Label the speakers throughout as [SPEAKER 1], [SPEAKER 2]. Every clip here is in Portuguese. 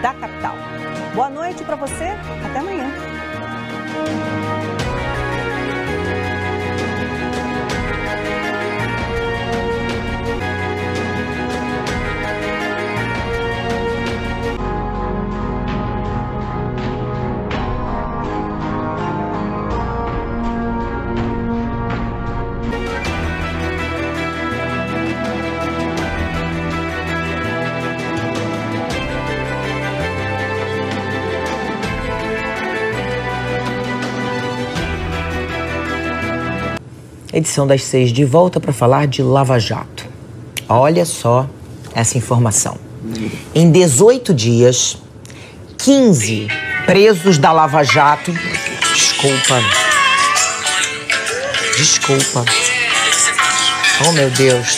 [SPEAKER 1] da capital. Boa noite para você, até amanhã.
[SPEAKER 2] Edição das 6 de volta para falar de Lava Jato. Olha só essa informação. Em 18 dias, 15 presos da Lava Jato... Desculpa. Oh, meu Deus.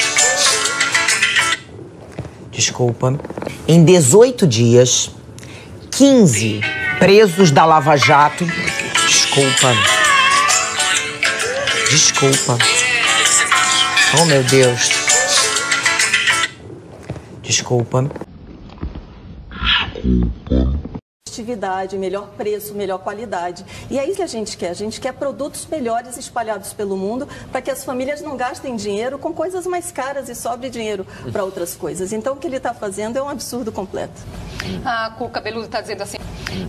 [SPEAKER 2] Desculpa. Em 18 dias, 15 presos da Lava Jato... Desculpa. Oh, meu Deus. Desculpa.
[SPEAKER 3] Atividade, melhor preço, melhor qualidade. E é isso que a gente quer. A gente quer produtos melhores espalhados pelo mundo para que as famílias não gastem dinheiro com coisas mais caras e sobre dinheiro para outras coisas. Então, o que ele está fazendo é um absurdo completo.
[SPEAKER 4] A Cuca Beludo está dizendo assim.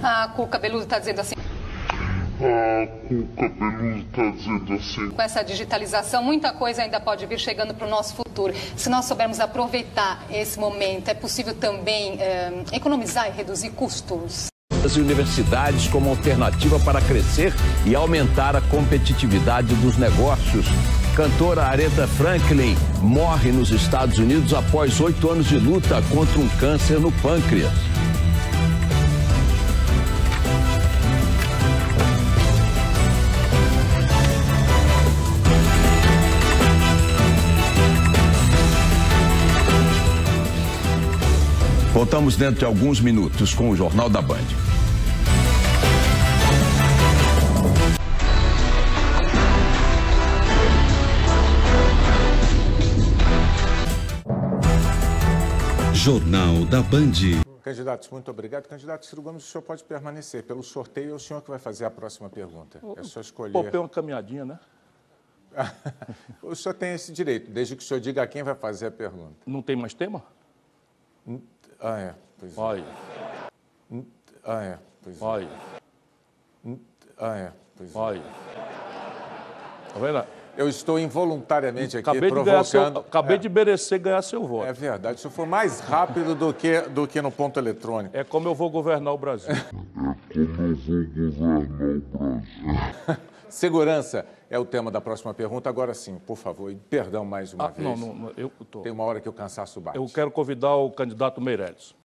[SPEAKER 4] Com essa digitalização, muita coisa ainda pode vir chegando para o nosso futuro. Se nós soubermos aproveitar esse momento, é possível também economizar e reduzir custos.
[SPEAKER 5] As universidades como alternativa para crescer e aumentar a competitividade dos negócios. Cantora Aretha Franklin morre nos Estados Unidos após 8 anos de luta contra um câncer no pâncreas. Voltamos dentro de alguns minutos com o Jornal da Band.
[SPEAKER 6] Jornal da Band.
[SPEAKER 7] Candidatos, muito obrigado. Candidato Ciro Gomes, o senhor pode permanecer. Pelo sorteio, é o senhor que vai fazer a próxima pergunta. É só escolher.
[SPEAKER 8] Poupei uma caminhadinha, né?
[SPEAKER 7] O senhor tem esse direito, desde que o senhor diga a quem vai fazer a pergunta.
[SPEAKER 8] Não tem mais tema?
[SPEAKER 7] Ah, é. Pois é.
[SPEAKER 8] Olha.
[SPEAKER 7] Ah, é. Pois é.
[SPEAKER 8] Olha.
[SPEAKER 7] Ah, é. Pois é.
[SPEAKER 8] Olha. Tá vendo?
[SPEAKER 7] Eu estou involuntariamente aqui
[SPEAKER 8] Acabei
[SPEAKER 7] provocando...
[SPEAKER 8] de merecer ganhar seu voto.
[SPEAKER 7] É verdade. Se eu for mais rápido do que no ponto eletrônico.
[SPEAKER 8] É como eu vou governar o Brasil.
[SPEAKER 7] Segurança é o tema da próxima pergunta. Agora sim, por favor, e perdão mais uma vez.
[SPEAKER 8] Não, eu tô.
[SPEAKER 7] Tem uma hora que o cansaço bate.
[SPEAKER 8] Eu quero convidar o candidato Meirelles.